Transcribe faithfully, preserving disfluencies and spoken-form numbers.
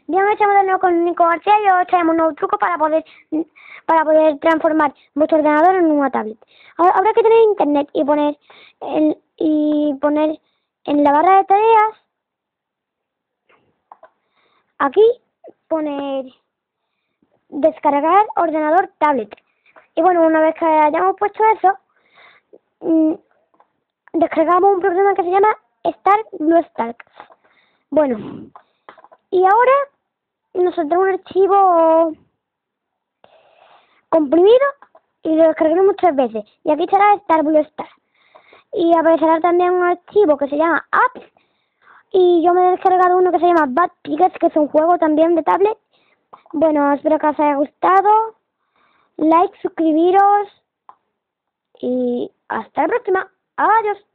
Bien, estamos de nuevo con Nico García y hoy traemos un nuevo truco para poder para poder transformar vuestro ordenador en una tablet. Ahora habrá que tener internet y poner el, y poner en la barra de tareas aquí poner descargar ordenador tablet. Y bueno, una vez que hayamos puesto eso, mmm, descargamos un programa que se llama Star BlueStacks. Bueno, y ahora nos saldrá un archivo comprimido y lo descargaremos tres veces. Y aquí estará Star BlueStacks. Y aparecerá también un archivo que se llama Apps. Y yo me he descargado uno que se llama Bad Pickets, que es un juego también de tablet. Bueno, espero que os haya gustado. Like, suscribiros. Y hasta la próxima. Adiós.